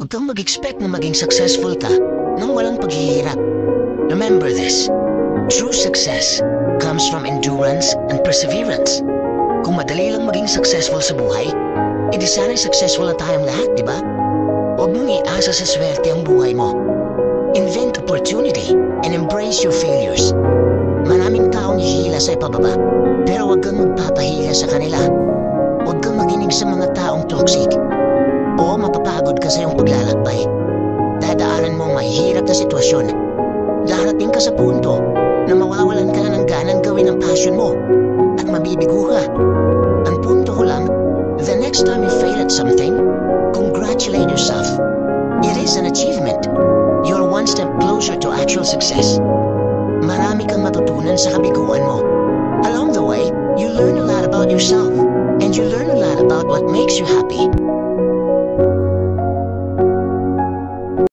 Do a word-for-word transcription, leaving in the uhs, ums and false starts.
Huwag kang mag-expect na maging successful ka nang walang paghihirap. Remember this, true success comes from endurance and perseverance. Kung madali lang maging successful sa buhay, edi sana'y successful na tayong lahat, di ba? Huwag mong iasa sa swerte ang buhay mo. Invent opportunity and embrace your failures. Maraming taong hihila sa ipababa, pero huwag kang magpapahila sa kanila. Huwag kang makinig sa mga taong toxic. Oo, mapapagod ka sa iyong paglalakbay. Dadaanan mo ang mahihirap na sitwasyon. Darating ka sa punto na mawawalan ka na ng ganang gawin ang passion mo at mabibigo ka. Ang punto ko lang, the next time you fail at something, congratulate yourself. It is an achievement. You're one step closer to actual success. Marami kang matutunan sa kabiguan mo. Along the way, you learn a lot about yourself, and you learn a lot about what makes you happy.